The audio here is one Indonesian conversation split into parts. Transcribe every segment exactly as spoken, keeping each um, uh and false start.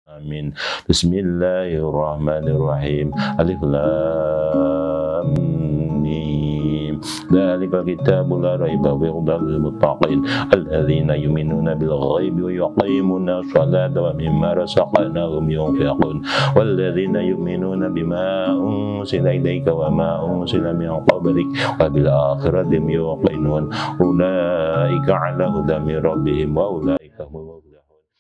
Amin. Bismillahirrahmanirrahim. Alif lam mim. Dzalikal kitabu la raiba fihi hudal lil muttaqin alladzina yu'minuna bil ghaibi wa yuqimuna sholata wa mimma razaqnahum yunfiqun walladzina yu'minuna bima unzila ilaika wa ma unzila min qablik wa bil akhirati hum yuqinun ulaika ala hudan min rabbihim wa ulaika humul muflihun.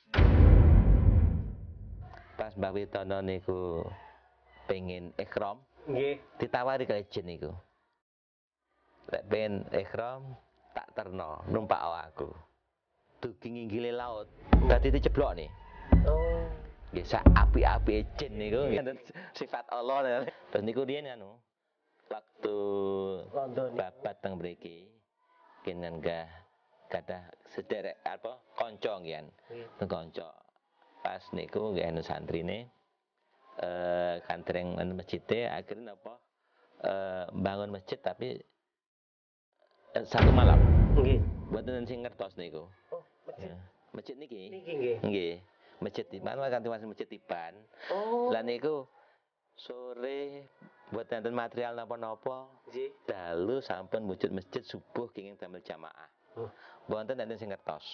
Pas Mbah Witono niku pengen ikhram, nggih, ditawari kali jin niku. Lek pengen ikhram tak terno numpak aku. Dugi nginggile laut. Dadi diceblok nih. oh, Nggih sak api-api jin niku sifat Allah. Terus niku riyen anu waktu London. babat teng mriki kenen gah gadah sederek apa kanca ngian. Teng kanca. Pas niku nggih anu santrine eh kantreng masjid akhirnya apa eh bangun masjid tapi eh, satu malam. Nggih. Mboten sing ngertos niku. Oh, masjid. Ya. Masjid niki. Niki nggih. Nggih. Masjid Tiban kanthi masjid masjid Tiban. Oh. Lah niku sore buat enten material napa-napa. Nggih. Dalu sampun wujud masjid subuh kenging damel jamaah. Oh. Mboten enten sing ngertos.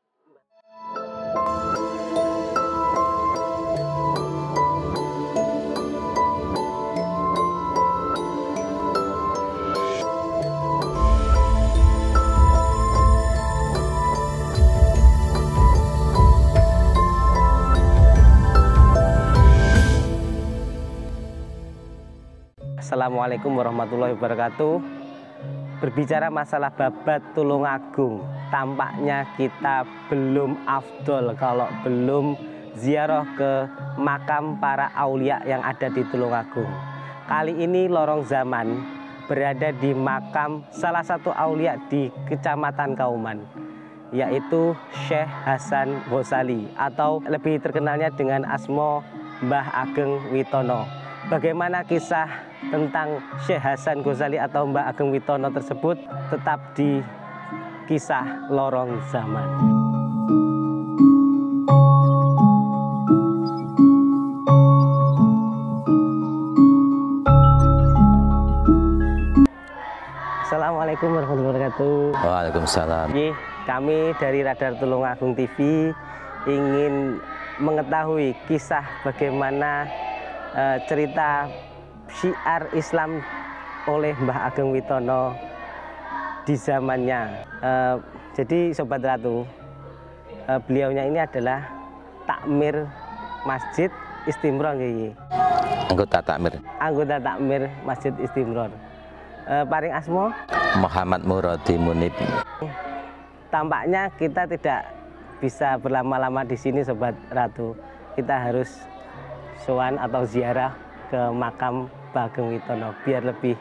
Assalamualaikum warahmatullahi wabarakatuh. Berbicara masalah babat Tulungagung, tampaknya kita belum afdol kalau belum ziarah ke makam para aulia yang ada di Tulungagung. Kali ini Lorong Zaman berada di makam salah satu aulia di Kecamatan Kauman, yaitu Syekh Hasan Ghazali atau lebih terkenalnya dengan asma Mbah Ageng Witono. Bagaimana kisah tentang Syekh Hasan Ghazali atau Mbah Ageng Witono tersebut tetap di kisah Lorong Zaman. Assalamualaikum warahmatullahi wabarakatuh. Waalaikumsalam. Ye, kami dari Radar Tulungagung T V ingin mengetahui kisah bagaimana uh, cerita syiar Islam oleh Mbah Ageng Witono di zamannya. Uh, jadi Sobat Ratu, uh, beliaunya ini adalah takmir Masjid Istimror, nggih. Anggota takmir. Anggota takmir Masjid Istimror. Uh, paring asmo Muhammad Muradi Munib. Tampaknya kita tidak bisa berlama-lama di sini, Sobat Ratu. Kita harus sowan atau ziarah ke makam Mbah Ageng Witono biar lebih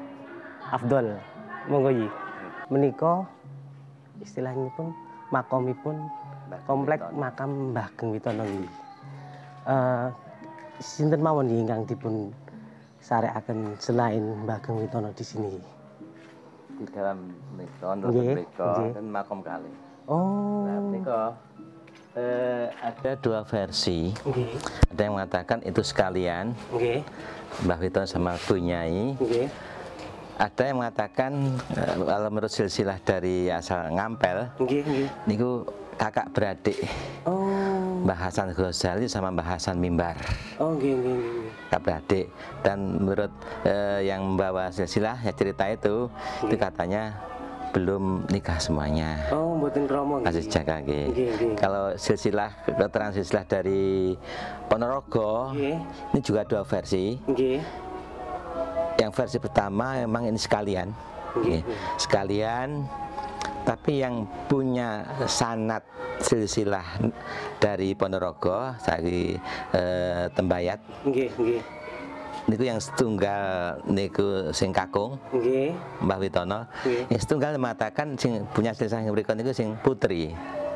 afdol. Monggo yi. Menika istilahnya pun makomipun komplek makam Mbah Ageng Witono iki. Eh sinten mawon ingkang dipun sarekaken selain Mbah Ageng Witono di sini? Di dalam menika Nggih, menika nggih. dan makom kali. Oh. Nah, menika eh, ada dua versi. Nggih. Ada yang mengatakan itu sekalian Nggih. Mbah Witono sama Bu Nyai. Nggih. Ada yang mengatakan eh, kalau menurut silsilah dari asal Ngampel Nggih, nggih. niku kakak beradik Oh. Mbah Hasan Ghazali sama Mbah Hasan Mimbar. Oh, nggih, nggih, nggih. Kakak beradik. Dan menurut eh, yang membawa silsilah ya cerita itu itu katanya belum nikah semuanya. Oh, mboten kromo nggih. Masih jaga nggih. Nggih, nggih. Kalau silsilah keterangan silsilah dari Ponorogo Nggih. ini juga dua versi. Nggih. Yang versi pertama memang ini sekalian, Nggih. nggih. Sekalian. Tapi yang punya sanad silsilah dari Ponorogo dari eh, Tembayat Nggih, nggih. niku yang setunggal niku sing kakung Nggih. Mbah Witono. Nggih. Yang setunggal mengatakan sing punya silsilah yang berikut niku sing putri.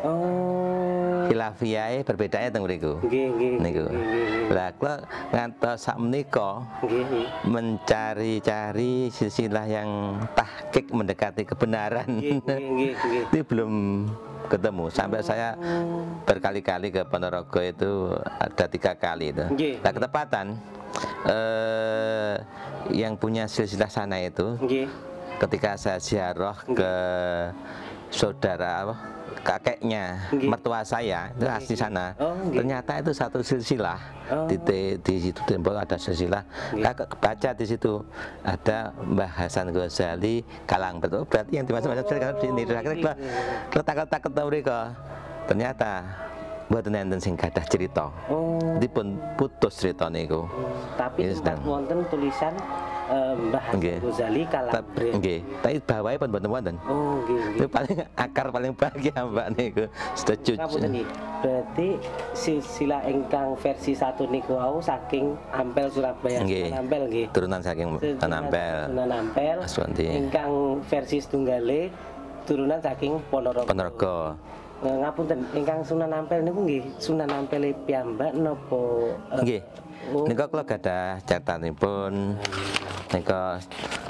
Oh. Khilafiyae perbedaannya teng mriku. Nggih, nggih. Niku. Nggih, nggih. Lah kula ngantos sakmenika Nggih, nggih. mencari-cari silsilah yang tahqiq mendekati kebenaran. Nggih, nggih, nggih. Itu belum ketemu. Sampai saya berkali-kali ke Ponorogo itu ada tiga kali itu. Nggih. Nah, ketepatan eh, yang punya silsilah sana itu Nggih. ketika saya ziarah ke saudara apa kakeknya Nggih. mertua saya itu asli sana. Oh, nggih. Ternyata itu satu silsilah. Oh. Di, di, di situ tembok ada silsilah. Saya baca di situ ada Mbah Hasan Ghazali Kalang betul. Berarti yang dimaksud Mbah Hasan Ghazali sini. Akhirnya letak-letak ketemu mereka. Ternyata mboten enten sing gadah cerita. Oh. Dipun putus cerita niku. Tapi Ini sempat sedang. wonten tulisan eh, Mbah Hasan Nggih. Ghazali Kalang. Tapi nggih, tapi bawahe pun mboten wonten. Oh, nggih, nggih. Itu paling akar paling bahagia Mbak niku. Setuju. Ngapunten nggih. Berarti silsilah ingkang versi satu niku wau saking Ampel Surabaya. Nggih. Sunan Ampel nggih. Turunan saking Sunan Ampel. Sunan Ampel. Aswanti. Ingkang versi setunggale turunan saking Ponorogo. Ponorogo. Eh, ngapunten, ingkang Sunan Ampel niku nggih Sunan Ampel piyambak napa eh, Nggih. oh. Nika kula gadah catatanipun. Nika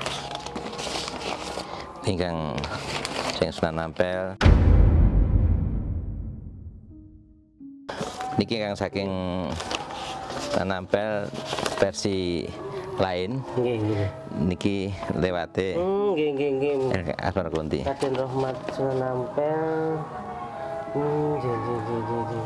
ingkang sing Sunan Ampel. Niki kang saking Sunan Ampel versi lain. Nggih, nggih. Niki lewate Hmm, nggih, nggih, nggih. apa kunti. Raden Rahmat Sunan Ampel. Hmm, nggih, nggih, nggih, nggih, nggih.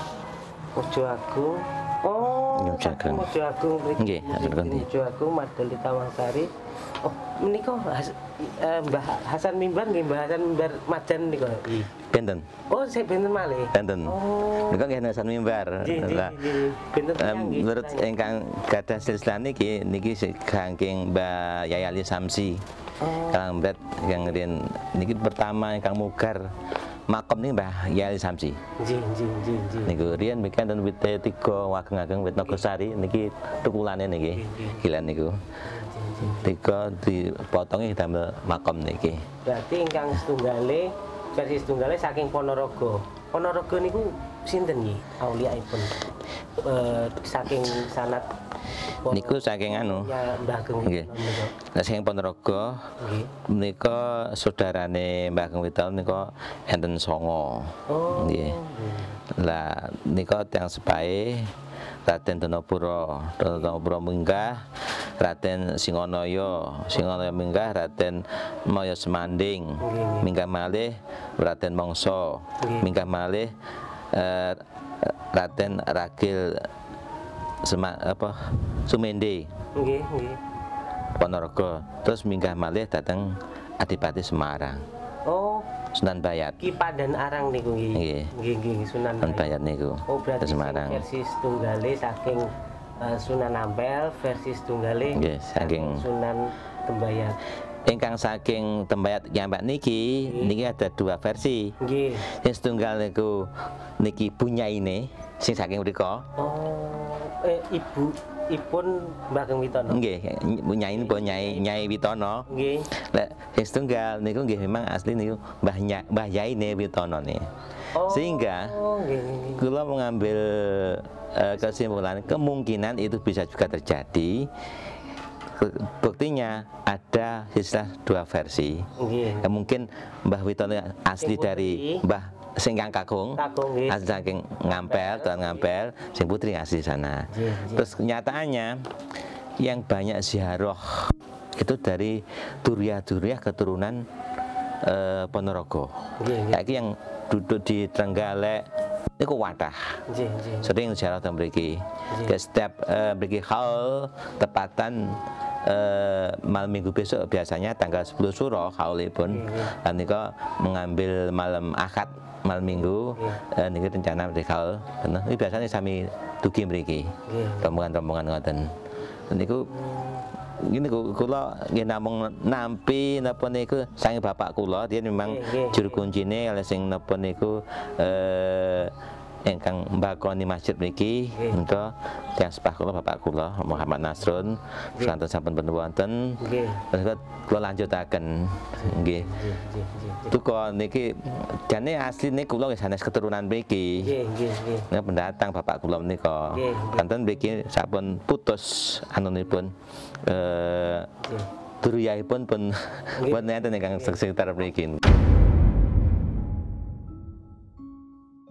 Mojo Agung. Oh, Mojo Agung. Mojo Agung. Nggih, Raden Kunti. Mojo Agung Madeli Tawangsari. Oh, menika Has, eh, Mbah Hasan Mimbar nggih, Mbah Hasan Mimbar Majan niku. Benten. Oh, saya benten malih. Benten. Oh. Nika nggih Hasan Mimbar. Nggih, nggih, Lah, nggih. Benten em, tiyang nggih, menurut tiyang. ingkang gadah silsilah niki niki saking Mbak Yayali Samsi. Oh. Kalang bet yang ngrin niki pertama ingkang mugar makom nih Mbah Yayali Samsi. Nggih, nggih, nggih, nggih. Niku riyen mbiken ten wit tiga wageng-ageng wit Nogosari niki tukulane niki. Gilan niku. Tiga dipotongi damel makom niki. Berarti ingkang setunggale versi setunggale saking Ponorogo. Ponorogo niku sinten nggih auliyaipun? Eh saking sanad Pon- Niku saking anu. ya Mbah Ageng Nggih. niku. Nah, sing Ponorogo Nggih. menika saudarane Mbah Ageng Witon nika enten songo. Oh. Nggih. Lah nika tiyang sepahe Raden Danapura, Danapura minggah, Raden Singonaya, Singonaya minggah, Raden Maya Semanding, minggah malih Raden Mangsa, minggah malih eh, Raden Ragil Sema, apa Sumende, Nggih, nggih. Ponorogo. Terus minggah malih dateng Adipati Semarang, Oh, Sunan Bayat. Ki Pandan Arang niku nggih. Nggih. Nggih, nggih, Sunan Sunan Bayat. Bayat niku. Oh, berarti Terus Semarang. sing versi setunggale saking eh, Sunan Ampel, versi setunggale Nggih, saking Sunan Tembayat. ingkang saking Tembayat Kiambak niki, niki ada dua versi. Nggih. Yang setunggal niku niki bunyaine sing saking mriko. Oh, eh ibu ipun Mbah Ageng Witono. Nggih, bunyain po Nyai Nyai Witono. Nggih. Lek sing setunggal niku nggih memang asli niku Mbah Nya, Mbah Yaine Witono nih. Oh, Sehingga oh, nggih, nggih. kula mengambil eh, kesimpulan kemungkinan itu bisa juga terjadi. Buktinya ada sisa dua versi. Nggih. Ya, mungkin Mbah Witono asli Sing dari putri. Mbah Singkang Kakung, Kakung, nggih. asli saking Ngampel, Tuan Ngampel, sing putri asli sana. Nggih, nggih. Terus kenyataannya yang banyak ziarah itu dari duriah-duriah keturunan eh, Ponorogo. Nggih, nggih. Saiki yang duduk di Trenggalek niku wadah. Nggih, nggih. Sering ziarah teng mriki. Ya, setiap eh, mriki haul tepatan eh, malam minggu besok biasanya tanggal sepuluh Suro haulipun. Dan nika mengambil malam Ahad malam minggu eh, niki rencana mriki haul. Bener. Ini biasanya sami dugi mriki. Rombongan-rombongan ngoten. Niku ini kula nggih namung nampi napa niku sange bapak kula dia memang Nggih, nggih. juru kuncine oleh sing napa niku eh ingkang mbakoni masjid mriki menika tiyang sepah kula bapak kula Muhammad Nasrun sampun sampun pun wonten. Nggih. Terus kula lanjutaken nggih. Nggih, nggih, nggih. Tuko niki jane asline kula wis sanes keturunan mriki. Nggih, nggih, nggih. Nah, pendatang bapak kula menika. Nggih, nggih. Kanten mriki sampun putus anunipun eh duriyahipun pun pun enten ingkang sekitar mriki.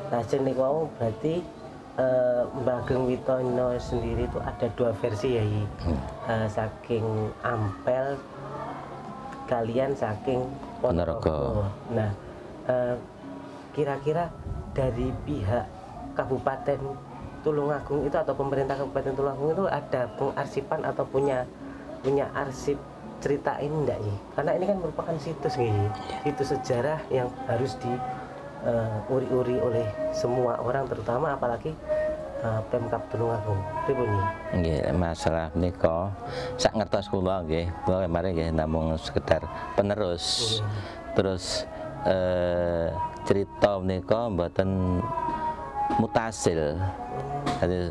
Lajeng niku wau berarti eh, Mbah Ageng Witono sendiri itu ada dua versi ya, Yi. Hmm. Eh, saking Ampel kalian saking Ponorogo. Nah, eh, kira-kira dari pihak Kabupaten Tulungagung itu atau pemerintah Kabupaten Tulungagung itu ada pengarsipan atau punya punya arsip cerita ini enggak, Yi? Karena ini kan merupakan situs nih, situs sejarah yang harus di uh, uri-uri oleh semua orang, terutama apalagi uh, Pemkab Tulungagung. Pripun Yi? Nggih, masalah menika sak ngertos kula nggih, kula kemarin nggih namung sekedar penerus. Hmm. Terus eh, cerita menika mboten mutasil. Jadi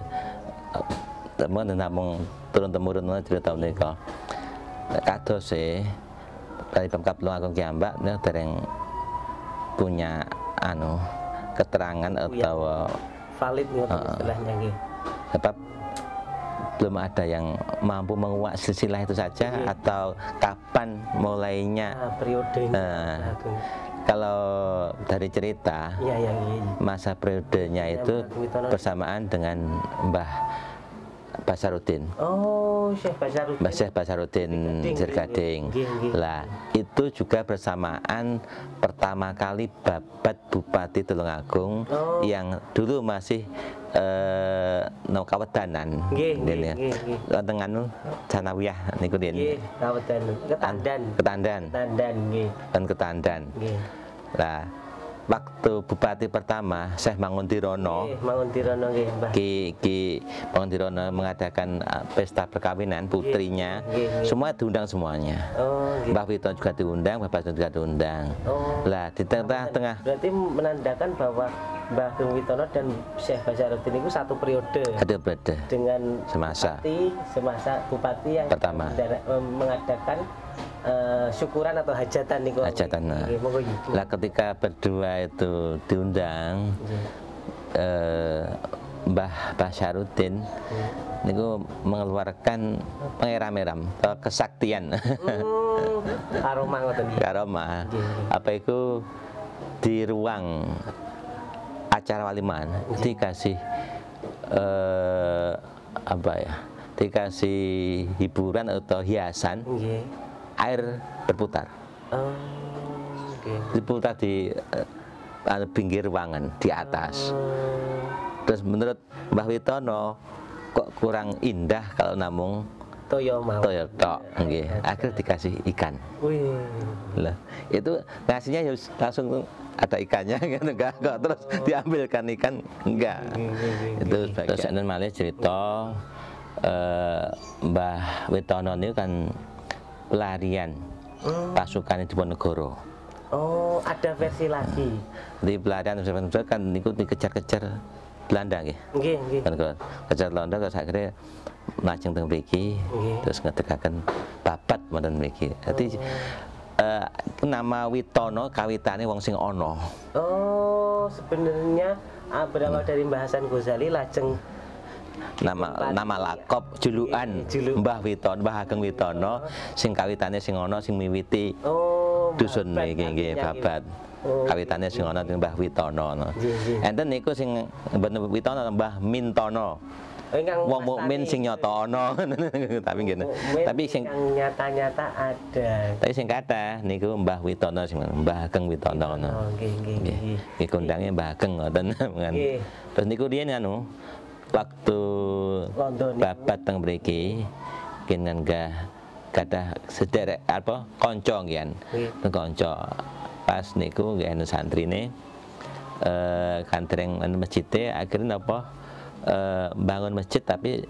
temen namung turun-temurun cerita menika. Kados e dari Pemkab Tulungagung Kiambak nek dereng punya anu keterangan atau valid ngoten uh, istilahnya nggih. Sebab belum ada yang mampu menguak silsilah itu saja. Iya. Atau kapan mulainya nah, periodenya. Nah, kalau dari cerita ya, ya, ya, ya. masa periodenya ya, itu bersamaan dengan Mbah Basaruddin. Oh, Syekh Basaruddin. Mbah Syekh Basaruddin Sirgading. Lah, itu juga bersamaan pertama kali babat Bupati Tulungagung oh. yang dulu masih eh no kawedanan. Nggih, nggih, nggih. Wonten anu Janawiyah niku den. Nggih, kawedanan. Ketandan. Ketandan. Ketandan nggih. Kan Ketandan. Nggih. Lah, waktu bupati pertama Syekh Manguntirono, Manguntirono nggih, Mbah. Ki Ki Manguntirono mengadakan uh, pesta perkawinan putrinya, Gih, gih, gih. semua diundang semuanya. Oh, gitu. Mbah Wito juga diundang, Mbah Basaruddin juga diundang. Oh. Lah di tengah-tengah. Berarti menandakan bahwa Mbah Ageng Witono dan Syekh Basaruddin itu satu periode. Ada periode. Dengan semasa. Bupati, semasa bupati yang pertama mengadakan Uh, syukuran atau hajatan nih kok. Hajatan. Nah. Lah ketika berdua itu diundang, uh, Mbah Basaruddin hmm. niku mengeluarkan pengeram-eram kesaktian. Hmm, aroma ngoten. Aroma. Apa itu di ruang acara waliman dikasih uh, apa ya? Dikasih hiburan atau hiasan. Okay. Air berputar, oh, okay. diputar di uh, pinggir ruangan di atas. Oh. Terus menurut Mbah Witono kok kurang indah kalau namung toyo mau. Toyo tok, nggih. Akhirnya dikasih ikan. Wih. Lah, itu ngasihnya ya langsung ada ikannya kan enggak kok terus oh. diambilkan ikan enggak. Itu terus enten malih cerita uh, Mbah Witono ini kan pelarian hmm. pasukan di Diponegoro. Oh, ada versi lagi. Di pelarian kan niku dikejar-kejar Belanda nggih. Nggih, nggih. Kan kejar Belanda terus akhirnya lajeng teng mriki terus ngedegaken babat wonten mriki. Dadi oh. uh, nama Witono kawitane wong sing ana. Oh, sebenarnya uh, berawal hmm. dari Mbah Hasan Ghazali lajeng nama nama lakop julukan Julu. Mbah Witono, Mbah Ageng Witono sing kawitane sing ana sing miwiti oh, dusun niki nggih babat. Oh, kawitane sing ana sing Mbah Witono. Enten niku sing Mbah Witono Mbah Mintono. Wong mukmin sing nyata ana tapi ngene. Tapi sing nyata-nyata ada. Tapi sing kathah niku Mbah Witono sing Mbah Ageng Witono ngono. Oh nggih nggih nggih. Iki kondange Mbah Ageng ngoten. Terus niku riyen anu waktu babat teng mriki kenen gah kadah sederek apa kanca nggih teng kanca pas niku nggih anu santrine eh kantreng anu masjide akhirnya apa eh bangun masjid tapi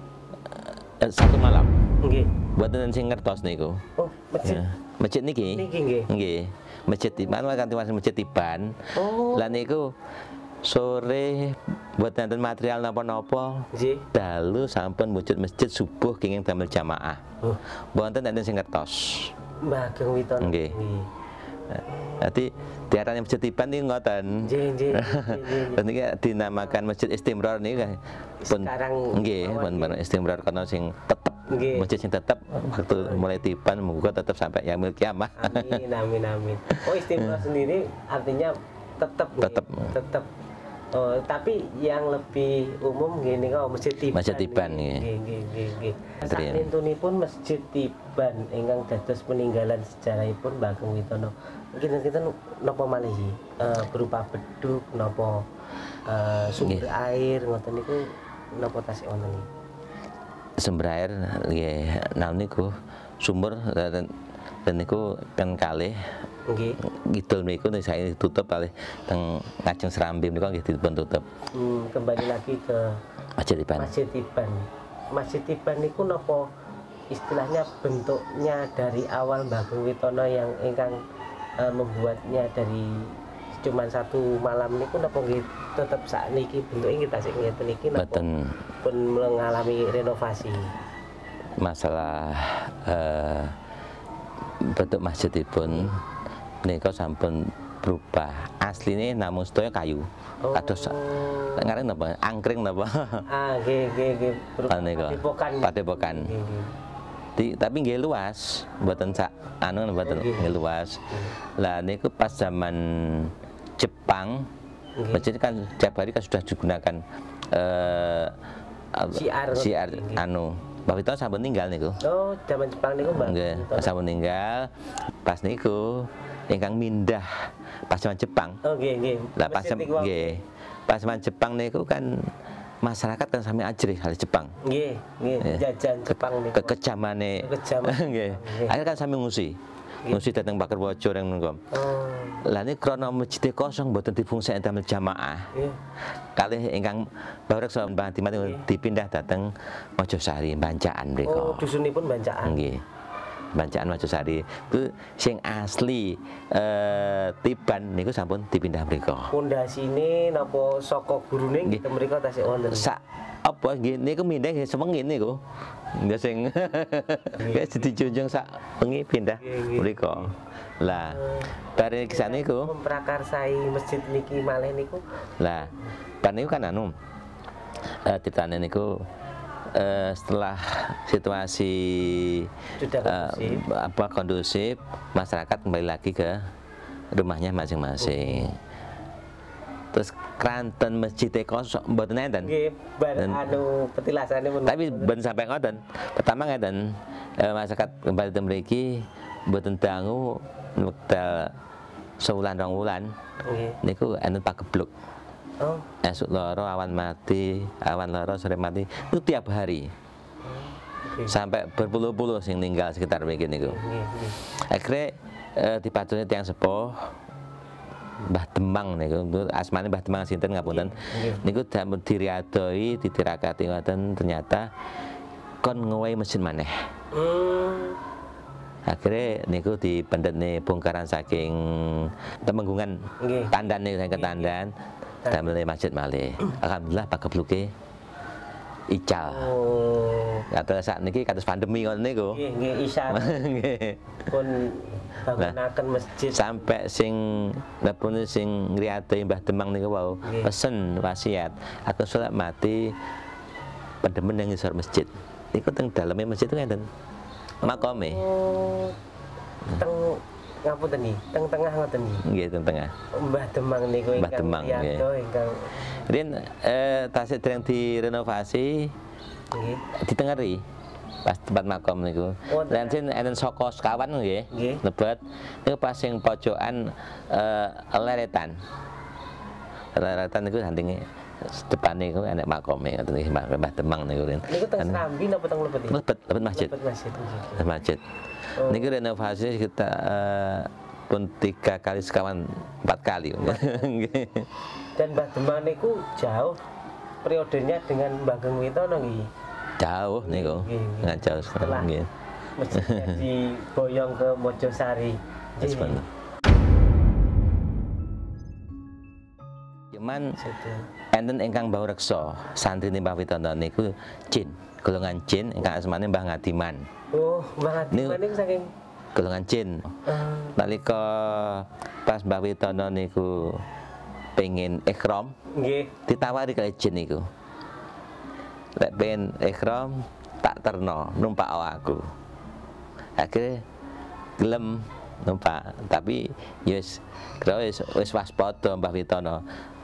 eh, satu malam nggih mboten sing ngertos niku. Oh masjid ya, masjid niki niki nggih nggih masjid Tiban kanthi masjid Tiban. Oh lan niku sore buat nonton material napa-napa dalu sampun wujud masjid subuh kenging damel jamaah. Oh. Wonten enten sing ngertos. Mbah Ageng Witono. Nggih. Dadi diarani masjid Tiban niku ngoten. Nggih, nggih. Niki dinamakan Masjid Istimror niku pun nggih, pun istimror kana sing tetep nggih. Masjid sing tetep waktu mulai Tiban muga tetep sampai yaumil kiamah. Amin amin amin. Oh, Istimror sendiri artinya tetap tetap tetap Oh, tapi yang lebih umum gini kok Masjid Tiban. Masjid Tiban nggih. Nggih, nggih, nggih, nggih. Sakintunipun Masjid Tiban ingkang dados peninggalan sejarahipun Bagong Witono. Kinten-kinten napa malih uh, berupa beduk napa uh, sumber nggih. Air ngoten niku napa tasih wonten iki? Sumber air nggih naon niku sumber dan niku kan kalih nggih. Gitu niku saya tutup kali teng ngajeng Serambi niku nggih dipun tutup. Hmm, kembali lagi ke Masjid Tiban. Masjid Tiban. Masjid Tiban niku napa istilahnya bentuknya dari awal Bagong Witono yang ingkang uh, membuatnya dari cuman satu malam niku napa nggih tetep sakniki bentuke kita sing ngeten iki napa pun mengalami renovasi. Masalah uh, bentuk masjidipun nika sampun berubah. Asline namung sedaya kayu. Oh. Kados ngareng napa? Angkring napa? Ah, nggih nggih nggih. Padepokan. Padepokan. Di, tapi nggih luas, mboten sak anu mboten nggih luas. Lah niku pas zaman Jepang, masjid kan tiap hari kan sudah digunakan eh siar, siar anu. Mbak Witono sampun ninggal niku. Oh, zaman Jepang niku Mbak. Nggih, sampun ninggal. Pas niku ingkang mindah pas zaman Jepang. Oh, nggih, nggih. Lah pas nggih. Pas zaman Jepang niku kan masyarakat kan sami ajrih kali Jepang. Nggih, nggih, jajan Jepang niku. Kekejamane. Kekejaman. Nggih. Akhirnya kan sami ngungsi. Ngungsi dateng Bakar Wajo yang nunggu. Oh. Lah ini krana masjid kosong mboten difungsikake damel jamaah. Nggih. Kalih ingkang Bawreksa Mbah Dimat dipindah dateng Mojosari, Bancaan mriku. Oh, dusunipun Bancaan. Nggih. Bancaan Mojosari. Itu sing asli eh, Tiban niku sampun dipindah mriku. Pondasine napa saka gurune nggih mriku tasih wonten. Sak apa nggih niku mindah semengin niku. Nggih sing wis dijunjung sak wengi pindah mriku. Lah bareng kisah niku memprakarsai masjid niki malih niku. Lah bar niku kan anu eh ditane niku eh, setelah situasi sudah kondusif. Eh, apa kondusif, masyarakat kembali lagi ke rumahnya masing-masing. Terus kranten masjid kosong mboten enten. Nggih, bar anu petilasane pun. Tapi ben sampai ngoten. Pertama ngeten, eh, masyarakat kembali te mriki mboten dangu wekdal sewulan rong wulan. Nggih. Niku enten pagebluk. Oh. Esuk loro awan mati, awan loro sore mati. Itu tiap hari. Okay. Sampai berpuluh-puluh sing ninggal sekitar mriki niku. Nggih, nggih. Akhire eh, dipatune tiyang sepuh Mbah Demang niku, asmane Mbah Demang sinten ngapunten. Niku dampun diriadoi, ditirakati ngoten ternyata kon ngowahi masjid maneh. Hmm. Akhirnya niku dipendhetne bongkaran saking Temenggungan. Nggih. Tandan niku saking Tandan, damel masjid malih. Alhamdulillah pagebluke ical. Oh. Kata saat niki kados pandemi ngoten niku. Nggih, nggih isyarat. Nggih. Pun bangunaken masjid sampai sing nepun sing ngriati Mbah Demang niku wau pesen wasiat aku salat mati pendemen yang ngisor masjid niku teng daleme masjid itu ngenten makome. Oh, teng ngapunten niki, teng tengah ngoten niki. Nggih, teng tengah. Mbah Demang niku Mbah Demang nggih. Ingkang Rin eh tasik dereng direnovasi. Nggih. Ditengeri. Pas tempat makom niku. Dan sin enten saka sekawan nggih. Lebet niku pas sing pojokan eh leretan. Leretan niku handinge depan niku enek makome ngoten nggih Mbah Demang niku Rin. Niku teng Serambi napa teng Lebet iki? Lebet, Lebet masjid. Lebet masjid. Masjid. Oh. Niku renovasi kita uh, pun tiga kali sekawan empat kali. Dan Mbah Demang niku jauh periodenya dengan Bagong Witono nggih. Jauh niku. Nggak jauh setelah nggih. Masjidnya diboyong ke Mojosari. Yes, cuman enten ingkang Bawreksa santrine Mbah Witono niku jin, golongan jin ingkang asmane Mbah Ngadiman. Oh, Mbah Ngadiman niku saking golongan jin. Uh. Nalika pas Mbah Witono niku pengen ikhram, nggih, ditawari kali jin niku. Lek pengen ikhram tak terno numpak aku. Akhirnya gelem numpak, tapi yes, kira wis wis waspada Mbah Witono.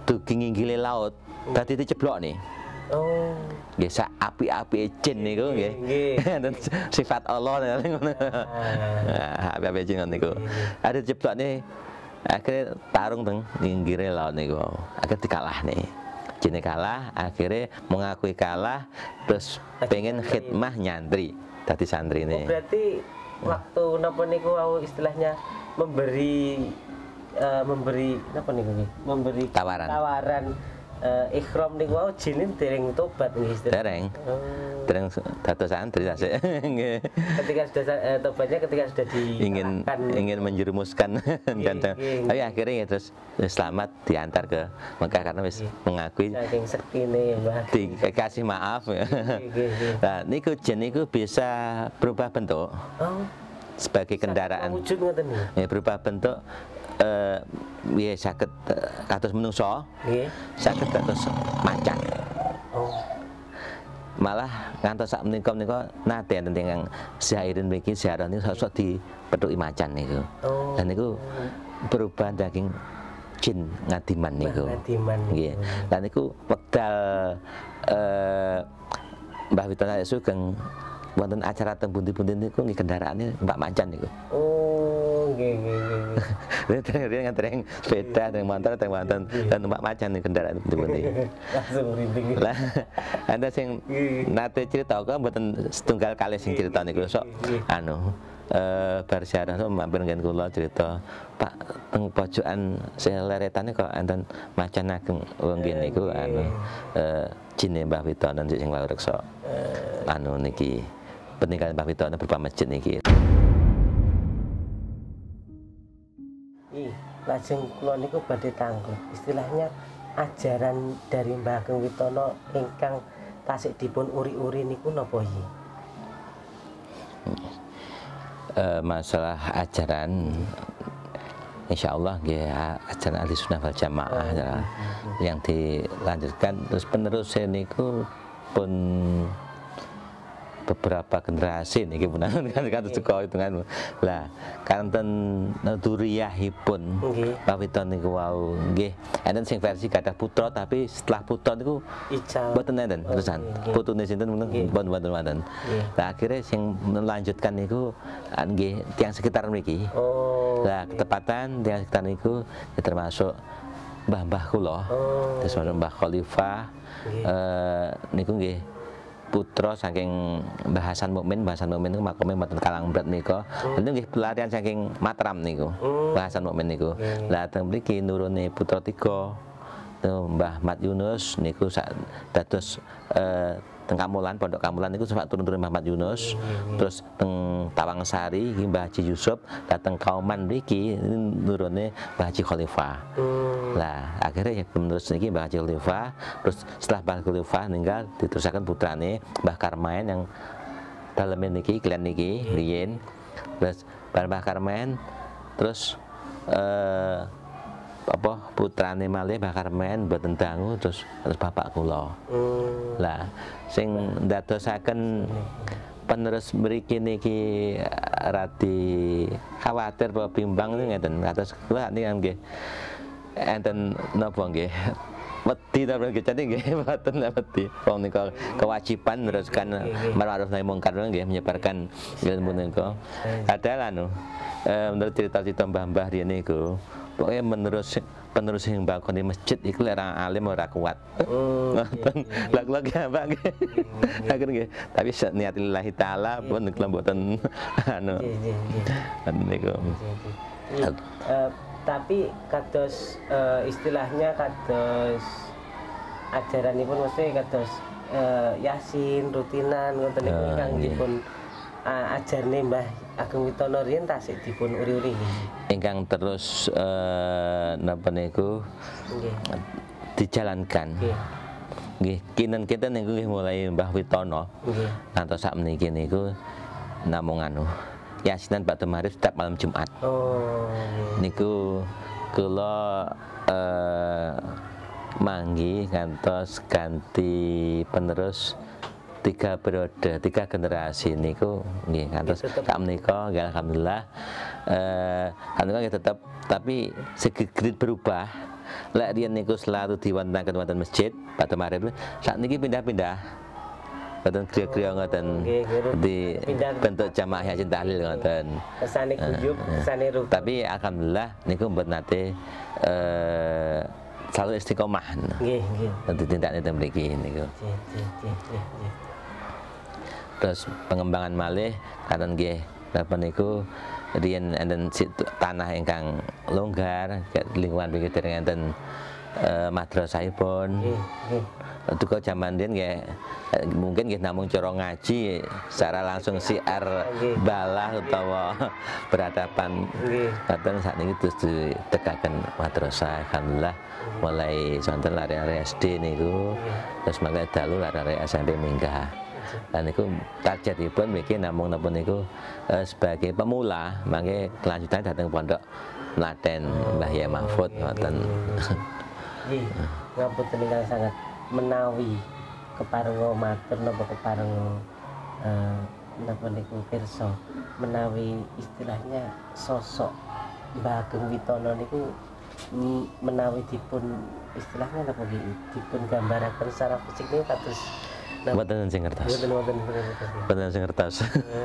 dugi nginggile laut dadi diceblok nih. Oh. Nggih sak api-api jin niku nggih. Nggih. Sifat Allah ngono. Nah, api-api jin ngono niku. Ada jeblok nih akhirnya tarung teng nginggire laut niku. Akhirnya dikalah nih. Jine kalah, akhirnya mengakui kalah terus pengen khidmah nyantri dadi santri nih. Oh, berarti waktu napa niku wau istilahnya memberi uh, memberi napa niku nggih? Memberi tawaran. Tawaran uh, ikhram niku wau jinin dereng tobat nggih istilahnya. Dereng. Oh. Dereng dados santri tasik. Nggih. Ketika sudah uh, tobatnya ketika sudah di ingin ingin menjerumuskan kan. Tapi akhirnya ya terus selamat diantar ke Mekah karena wis mengakui saking sekine Mbah. Dikasih maaf ya. Nah, niku jin niku bisa berubah bentuk. Oh. Sebagai kendaraan. Wujud ngoten nggih. Ya berubah bentuk eh ya saged kados menungso. Nggih. Saged kados macan. Oh. Malah ngantos sak menika menika nate enten ingkang zairin mriki ziarah niku sosok dipethuki macan niku. Oh. Dan niku berubah daging jin ngadiman niku. Ngadiman. Nggih. Lan niku wekdal eh Mbah Witono Sugeng wonten acara teng pundi-pundi niku nggih kendaraane Mbak Macan niku. Oh, nggih nggih nggih. Terus ngantereng sepeda teng motor teng wonten dan Mbak Macan nih kendaraan pundi-pundi. Langsung merinding. Lah ada sing nate cerita kok mboten setunggal kali sing cerita niku sok anu eh bar siaran mampir nggen kula cerita Pak teng pojokan seleretane kok enten macan ageng wong nggih niku anu eh jine Mbah Witono sing lawur reksa. Anu niki peninggalan Mbah Witono berupa masjid niki. Ih, lajeng kula niku badhe tanglet. Istilahnya ajaran dari Mbah Ageng Witono ingkang tasik dipun uri-uri niku napa iki? Uh, masalah ajaran insya Allah ya ajaran ahli sunnah wal jamaah oh. Yang dilanjutkan terus penerus niku pun beberapa generasi niki pun kan kan teko hitungan lah kanten duriyahipun Mbah Witono niku wau nggih enten sing versi kathah putra tapi setelah putra niku mboten enten terusan putune sinten mboten wonten wonten lah akhirnya sing melanjutkan niku nggih tiyang sekitar mriki lah ketepatan tiyang sekitar niku ya termasuk mbah-mbah kula terus Mbah Khalifah eh niku nggih putra saking Mbah Hasan Mukmin, Mbah Hasan Mukmin niku makome mboten Kalangbret nika. Lha nggih pelarian saking Mataram niku. Mbah Hasan Mukmin niku. Lah teng mriki nurune putra tiga. Mbah Mat Yunus niku sak dados eh teng Kamulan, Pondok Kamulan niku sak turun-turun Mbah Mat Yunus. Terus teng Tawangsari iki Mbah Haji Yusuf, dateng Kauman mriki nurune Mbah Haji Khalifah. Lah akhirnya ya penerus niki Mbah Haji Khalifah, terus setelah Mbah Khalifah ninggal diterusaken putrane Mbah Karmain yang daleme niki kalian niki riyen. Terus Mbah Karmain terus eh apa putrane malih Mbah Karmain mboten dangu terus terus bapak kula. Lah sing ndadosaken penerus mriki niki radi khawatir apa bimbang niku ngeten kados kula niki nggih enten napa nggih wedi ta nggih jadi nggih mboten wedi wong nika kewajiban neruskan ma'ruf nahi mungkar nggih menyebarkan ilmu nika padahal anu eh, menurut cerita-cerita mbah-mbah riyen niku pokoke menerus penerus yang bangun di masjid itu orang alim ora kuat. Ngoten. Lag-lag apa nggih. Akhir nggih. Tapi niat lillahi taala pun kelembutan anu. Anu niku. Tapi kados uh, istilahnya kados ajaranipun mesti kados uh, yasin rutinan ngoten niku kang dipun uh, ajarne Mbah Ageng Witono riyen tasik dipun uri-uri. Ingkang terus uh, napa niku nggih dijalankan. Nggih. Nggih kinten-kinten niku nggih mulai Mbah Witono. Nggih. Ngantos sak meniki niku namung anu yasinan ba'da maghrib setiap malam Jumat. Oh. Niku kula eh, manggi ngantos ganti penerus tiga periode, tiga generasi niku nggih ngantos sak menika nggih alhamdulillah eh kan nggih tetep tapi sedikit berubah lek riyen niku selalu diwontenaken wonten masjid pada maghrib, sakniki pindah-pindah. Boten kriya-kriya ngoten. Di bentuk jamaah yasin tahlil ngoten. Kesane guyub, kesane ruku. Tapi alhamdulillah niku mboten nate eh selalu istiqomah. Nggih, nggih. Ditindakne teng mriki niku. Terus pengembangan malih karon nggih napa niku riyen enten tanah ingkang longgar, lingkungan pikir dereng enten eh, madrasahipun. Nggih, nggih. Duka jaman riyen nggih mungkin nggih namung cara ngaji secara langsung siar balah utawa berhadapan. Kadang saat ini terus ditegaken madrasah alhamdulillah mulai sonten lari-lari S D niku terus mangke dalu lari-lari S M P minggah. Dan niku targetipun mriki namung napa niku eh, sebagai pemula mangke kelanjutan dateng pondok Mlaten Mbah Yai Mahfud ngoten. Nggih, ngapunten ingkang sangat menawi keparenga matur napa keparenga eh, napa niku pirsa menawi istilahnya sosok Mbah Ageng Witono niku menawi dipun istilahnya napa nggih dipun gambaraken secara fisik niku kados Mboten sing kertas. Mboten wonten Mboten sing kertas.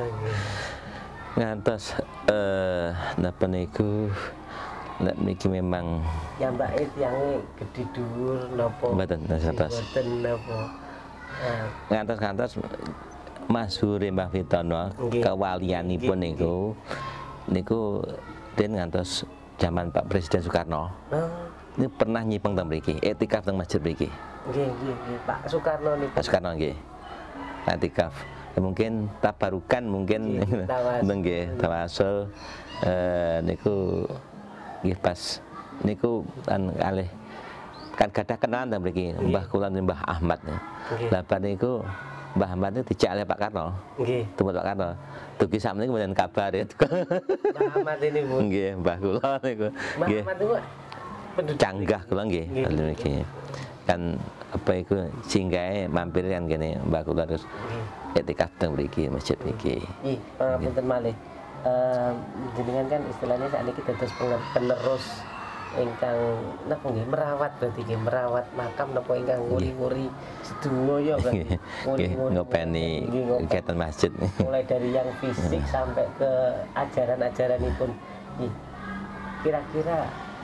Ngantos eh napa niku nek niki memang ya mbak itu yang gede dhuwur napa mboten kertas. Mboten napa. Ngantos-ngantos masyhure Mbah Witono kewalianipun niku niku den ngantos zaman Pak Presiden Soekarno. Ini pernah nyipeng teng mriki, etikaf teng masjid mriki. Nggih, nggih, nggih. Pak Soekarno niku. Pak Soekarno nggih. Etikaf. Ya, mungkin tabarukan mungkin nggih tawasul eh niku nggih pas niku kan kalih kan gadah kenalan teng mriki Mbah kula Mbah Ahmad. Lah bar niku Mbah Ahmad itu dijak oleh Pak Karno. Nggih. Tumut Pak Karno. Dugi sakmenika kemudian kabar ya. Mbah Ahmad ini Bu. Nggih, Mbah kula niku. Mbah Ahmad niku canggah kula nggih niki. Kan apa iku singgahe mampir kan kene Mbah kula terus etikaf teng mriki masjid niki. Nggih, pangapunten malih. Eh jenengan kan istilahnya sakniki dados penerus ingkang napa nggih merawat berarti nggih merawat makam napa ingkang nguri-nguri sedaya kan. Nguri-nguri ngopeni kegiatan masjid. Mulai dari yang fisik sampai ke ajaran-ajaranipun. Nggih. Kira-kira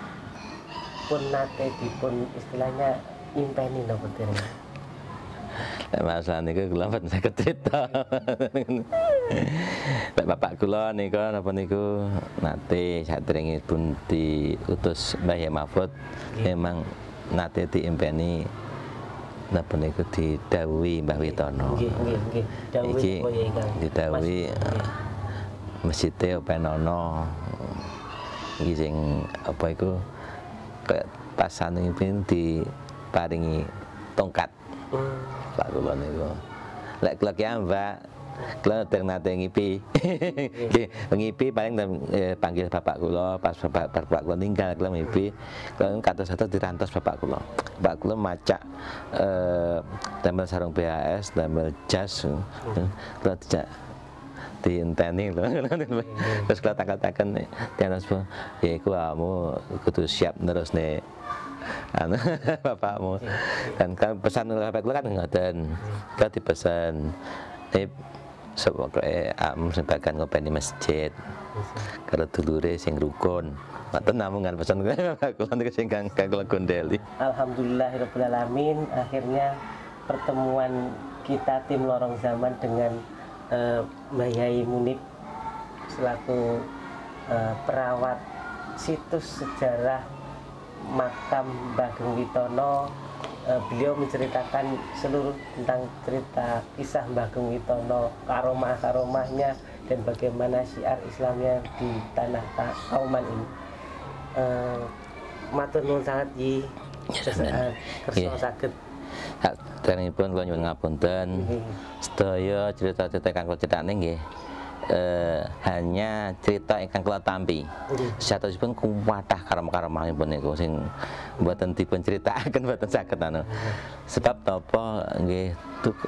pun nate dipun istilahnya impeni napa dereng? Masalah niku kula mboten saged crita. Bapak kula niku napa niku nate sadèrèngipun diutus Mbah Yai Mahfud memang nate diimpeni napa niku didhawuhi Mbah Witono. Nggih, nggih, nggih. Dawuhi kaya ingkang didhawuhi masjide openono. Iki sing apa iku pas sanipun diparingi tongkat. Pak kula niku. Lek kula ki Mbak, kula dereng nate ngipi. Nggih, ngipi paling eh, panggil bapak kula pas bapak bapak kula ninggal kula ngipi. Kula kados-kados dirantos bapak kula. Bapak kula macak eh damel sarung B H S, damel jas. Kula dijak dienteni lho. Terus kula takal-taken dianos ya iku kamu kudu siap nerusne anu bapakmu. Dan kan pesan bapak kula kan ngoten. Kula dipesan eh sepokoke am sebagian ngopeni masjid. Karo dulure sing rukun. Ngoten namung kan pesan bapak kula niku sing kang kula gondeli. Alhamdulillahirabbil alamin akhirnya pertemuan kita tim Lorong Zaman dengan uh, Mbah Yai Munib selaku uh, perawat situs sejarah makam Mbah Ageng Witono. Uh, beliau menceritakan seluruh tentang cerita kisah Mbah Ageng Witono, karomah-karomahnya dan bagaimana syiar Islamnya di tanah Kauman ini. Uh, matur nuwun sangat Yi. Kersa saged Derengipun kula nyuwun ngapunten. Sedaya cerita-cerita kang kula critakne nggih eh, hanya cerita ingkang kula tampi. Sejatosipun kuwatah karam-karamahipun niku sing mboten dipun critakaken mboten saged anu. Sebab napa nggih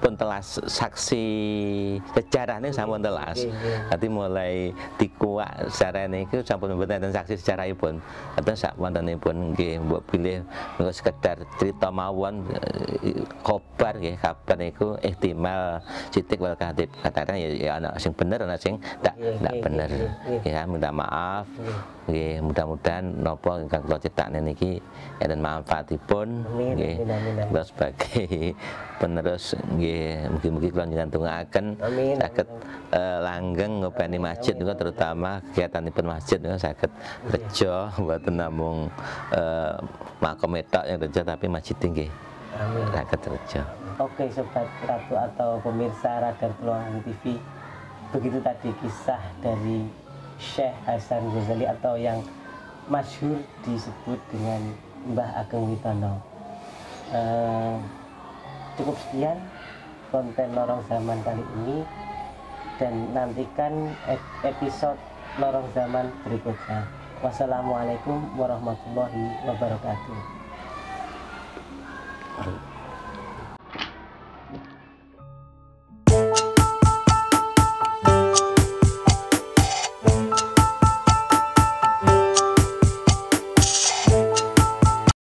pun telas saksi sejarah ini sampun telas. Nanti mulai dikuak sejarah niku sampun mboten saksi sejarahipun. Kados sak wontenipun nggih mbok pilih mengko sekedar cerita mawon kabar nggih, kabar niku ihtimal sitik wal kadhib. Katakan ya, ya ana sing bener ana sing ndak ndak bener. Ya minta maaf. Nggih, mudah-mudahan napa ingkang kula cetakne niki enten manfaatipun nggih. Kula sebagai penerus nggih mugi-mugi kula nyantungake saged uh, langgeng ngopeni masjid niku terutama kegiatanipun masjid niku saged reja mboten namung uh, makom etok yang reja tapi masjid nggih. Amin. Saged reja. Oke sobat Ratu atau pemirsa Radar Tulungagung T V, begitu tadi kisah dari Syekh Hasan Ghazali atau yang masyhur disebut dengan Mbah Ageng Witono. Uh, cukup sekian konten Lorong Zaman kali ini, dan nantikan episode Lorong Zaman berikutnya. Wassalamualaikum warahmatullahi wabarakatuh.